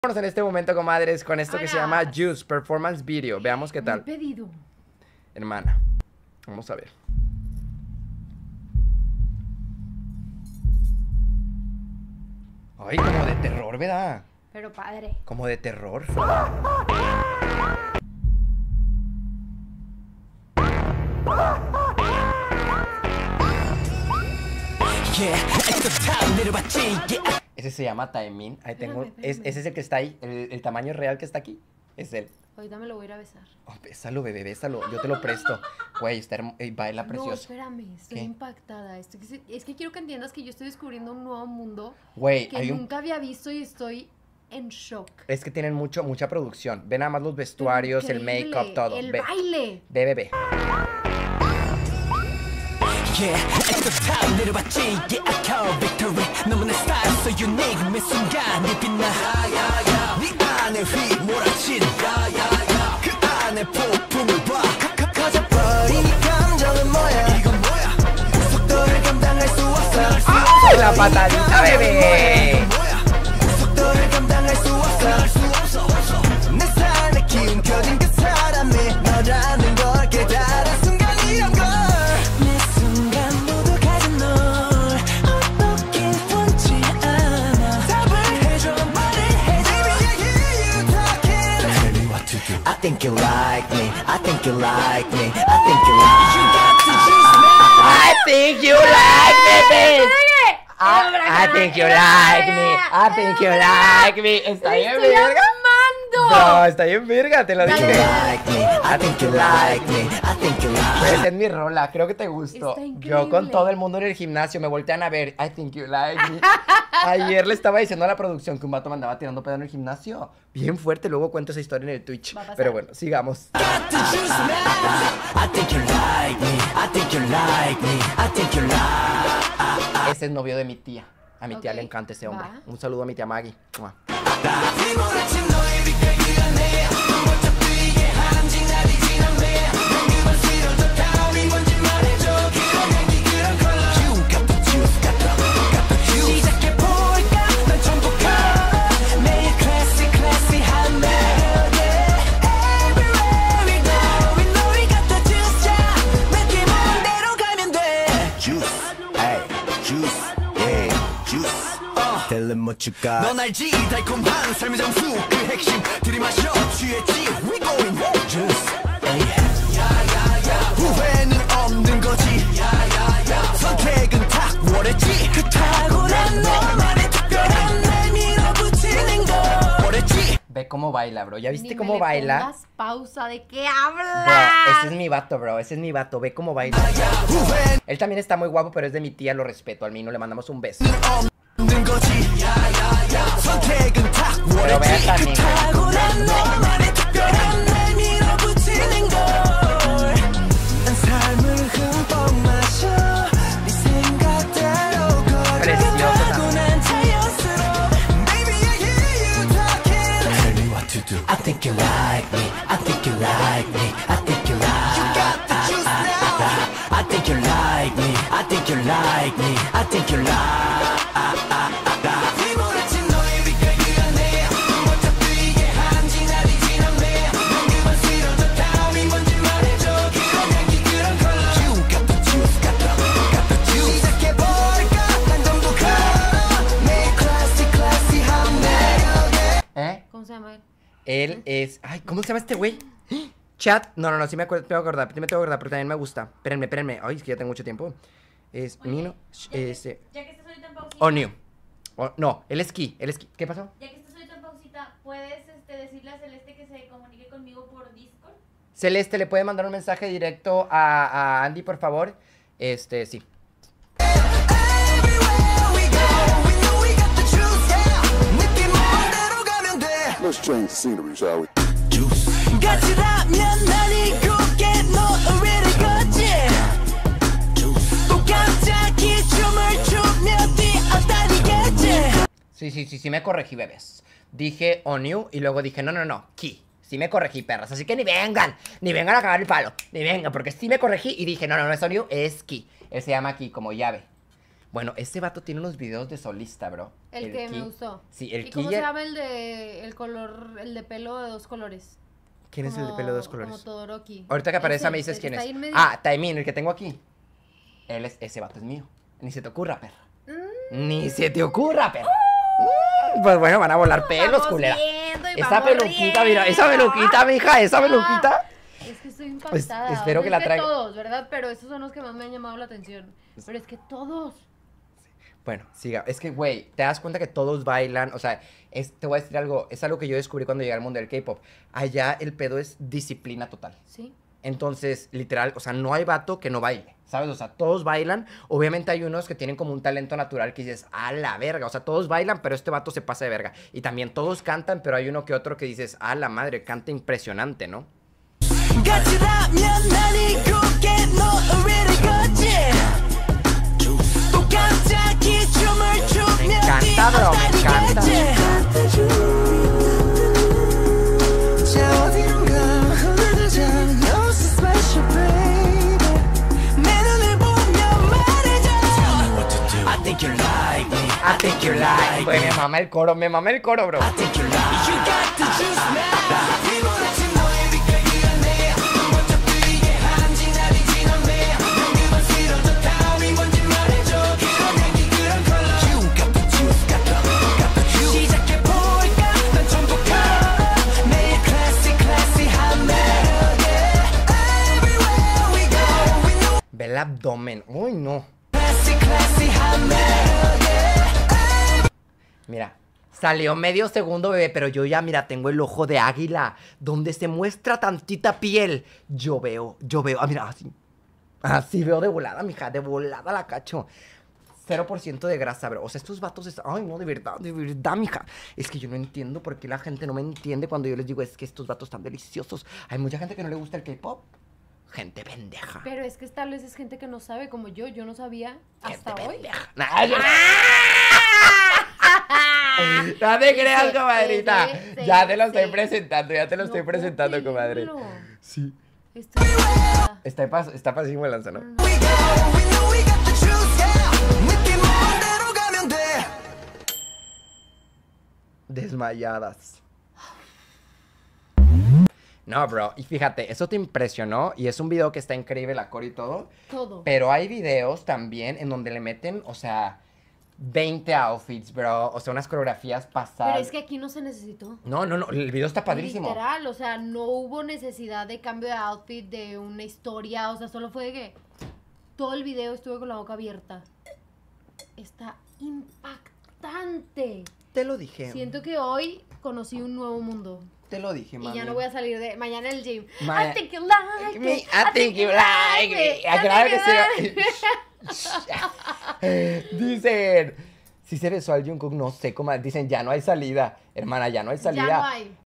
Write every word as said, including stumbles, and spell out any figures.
Vámonos en este momento, comadres, con esto Hola. que se llama Juice Performance Video. Veamos qué tal. Muy pedido. Hermana, vamos a ver. Ay, como de terror, ¿verdad? Pero padre. Como de terror. Ese se llama Taemin. Ahí tengo. Espérame, Es, espérame. ese es el que está ahí. El, el tamaño real que está aquí. Es él. Ahorita me lo voy a ir a besar. Oh, bésalo, bebé, bésalo. Yo te lo presto. Güey, está hermo- eh, baila No, precioso. espérame, estoy ¿Qué? impactada. Estoy- es que quiero que entiendas que yo estoy descubriendo un nuevo mundo Güey, que hay un. nunca había visto y estoy en shock. Es que tienen mucho, mucha producción. Ve nada más los vestuarios, el Increíble, make-up, todo. El Ve, baile. ve, ve, ve. Yeah, at the top 내려봤지 yeah I call victory 너무나 style so unique 매 순간이 빛나 네 안에 휘몰아친 그 안에 폭풍을 봐 커져버린 이 감정은 뭐야 이건 뭐야 속도를 감당할 수 없어 ¡Ay, la patadita, bebé! 속도를 감당할 수 없어 내 삶에 기운 켜진 그 사람이 너라는 걸 깨달은 순간이란 걸 매 순간 모두 가진 널 어떻게 원치 않아 답을 해줘 말을 해줘 Baby I hear you talking Tell me what to do I think you like me I think you like me I think you like me You got to choose me I think you like me, bitch. I, I think you like me. I think you like me. Está bien, ¡Estoy verga. amando! No, está bien, verga, te lo You dije. like me I think you like me I think you like me Esa es mi rola, creo que te gustó. Está Yo increíble. con todo el mundo en el gimnasio me voltean a ver. I think you like me. Ayer le estaba diciendo a la producción que un vato me andaba tirando pedo en el gimnasio. Bien fuerte, luego cuento esa historia en el Twitch. Va a pasar. Pero bueno, sigamos. I think you like me. I think you like me. I think you like. Ese es novio de mi tía. A mi tía Ok, le encanta ese hombre. va. Un saludo a mi tía Maggie. Mua. 넌 알지 달콤한 삶의 정수 그 핵심 들이마셔 취했지 We going home Juice 후회는 없는 거지 선택은 탁월했지 그 탁월한 너만의 특별한 날 밀어붙이는 거 뭐랬지 Ve cómo baila, bro. ¿Ya viste Ni cómo me le baila? pongas pausa, ¿de qué Bro, hablas? ese es mi vato, bro. Ese es mi vato. Ve cómo baila. Él también está muy guapo, pero es de mi tía, lo respeto. Al mío le mandamos un beso. 없는 거지 선택은 Pero ve 탁월했지 esta 그 niña. 탁월한 너만의 특별한 날 밀어붙이는 걸난 삶을 흠뻑 마셔 네 생각대로 Preciosa. 걸어가고 난 자연스러워 Baby I hear you talking Tell me what to do I think you like me I think you like me I think you like You got the juice now I think you like me I think you like me I think you like 휘몰아친 너의 빛깔 내 어차피 이게 한지 날이 지났네 난 그만 싫어져 다음이 뭔지 말해줘 그런 향기 그런 컬러 You got the juice got the, got the juice 시작해볼까 난 전부 걸어 내 classy classy-한 매력에 ¿Eh? ¿Cómo se llama él? Él es... Ay, ¿cómo se llama este güey? Chat. No, no, no, sí me acuerdo, tengo que acordar. Sí me tengo que acordar, pero también me gusta. Espérenme, espérenme. Ay, es que ya tengo mucho tiempo. Es Oye, Mino. ya que- Este... Ya que estás ahorita en pausita. Onyu. O- no, él es Ki. Él es Ki. ¿Qué pasó? Ya que estás ahorita en pausita, ¿puedes este, decirle a Celeste que se comunique conmigo por Discord? Celeste, ¿le puede mandar un mensaje directo a, a Andy, por favor? Este, sí. Everywhere we go we know we got the juice yeah 느낌 오는 대로 가면 돼 Let's change the scenery, shall we? juice 같이라면 난 이곳에 너를 걷지 또 갑자기 춤을 추며 뛰어다니겠지 Sí, sí, sí, sí me corregí, bebés. Dije Onyu y luego dije, no, no, no, Ki. Sí me corregí, perras. Así que ni vengan, ni vengan a cagar el palo. Ni vengan, porque sí me corregí y dije, no, no, no es Onyu, es Ki. Él se llama Ki, como llave. Bueno, ese vato tiene unos videos de solista, bro. El, que Ki. me gustó. Sí, el ¿Y Ki. cómo se llama el de el color, el de pelo de dos colores? ¿Quién es el de pelo de dos colores? Como Todoroki. Ahorita que aparece Ese, me dices el quién que es. está ahí en medio. Ah, Taemin, el que tengo aquí. Él es, ese vato es mío. Ni se te ocurra, perra. Mm. Ni se te ocurra, perra. Mm, Pues bueno, van a volar pelos, Vamos culera. viendo y Esa vamos peluquita, mira, esa riendo. peluquita, mija, esa Ah. peluquita. Es que estoy impactada. Pues, espero O sea, que la es traiga. todos, ¿verdad? Pero esos son los que más me han llamado la atención. Pero es que todos. Bueno, siga. Es que, güey, te das cuenta que todos bailan. O sea, es, te voy a decir algo. Es algo que yo descubrí cuando llegué al mundo del K-pop. Allá el pedo es disciplina total. Sí. Entonces, literal, o sea, no hay vato que no baile, ¿sabes? O sea, todos bailan. Obviamente hay unos que tienen como un talento natural que dices, a la verga. O sea, todos bailan, pero este vato se pasa de verga. Y también todos cantan, pero hay uno que otro que dices, a la madre, canta impresionante, ¿no? 같이라면 난 이곳에 너를 걷지 또 갑자기 춤을 추면 Me encanta, bro, me encanta. 자 어디론가 흘러가자 You're so special baby 내 눈을 보며 말해줘 Tell me what to do I think you like me I think you like. Güey, me mama el coro, me mama el coro, bro. I think you like You got the juice now 피곤하지 너의 빛깔기가 내 먼저 뛰게 한 진알이 지나매 연기만 싫어져 다음이 뭔지 말해줘 그런 향기 그런 컬러 You got the juice got the got the juice 시작해볼까 난 전부터 매일 classy classy한 melody Everywhere we go we know Ve el abdomen. Uy, no. classy classy한 melody Mira, salió medio segundo, bebé, pero yo ya, mira, tengo el ojo de águila, donde se muestra tantita piel. Yo veo, yo veo, ah, mira, así. Así veo de volada, mija, de volada la cacho. cero por ciento de grasa, bro. O sea, estos vatos están... Ay, no, de verdad, de verdad, mija. Es que yo no entiendo por qué la gente no me entiende cuando yo les digo, es que estos vatos están deliciosos. Hay mucha gente que no le gusta el K-pop. Gente pendeja. Pero es que tal vez es gente que no sabe, como yo. Yo no sabía hasta Gente hoy. pendeja. Nah, yo- No te creas, Sí, comadrita. sí, sí, Ya te lo estoy sí. presentando, ya te lo No estoy puedo presentando, comadre. creerlo. Sí. Estoy impactada. Está, pas está pasísimo el lanza, ¿no? we go we know we got the juice yeah 느낌 오는 대로 가면 돼 Desmayadas. No, bro. Y fíjate, eso te impresionó. Y es un video que está increíble, la core y todo. Todo. Pero hay videos también en donde le meten, o sea, veinte outfits, bro. O sea, unas coreografías pasadas. Pero es que aquí no se necesitó. No, no, no. El video está padrísimo. Literal, o sea, no hubo necesidad de cambio de outfit, de una historia, o sea, solo fue de que todo el video estuve con la boca abierta. Está impactante. Te lo dije. Siento que hoy conocí un nuevo mundo. Te lo dije, mami. Y ya no voy a salir de mañana en el gym. Ma- I think you like Me- me. I think you like me. I Ah, claro think que you like sí. Dicen, si se besó al Jungkook, no sé cómo. Dicen, ya no hay salida. Hermana, ya no hay salida. Ya no hay.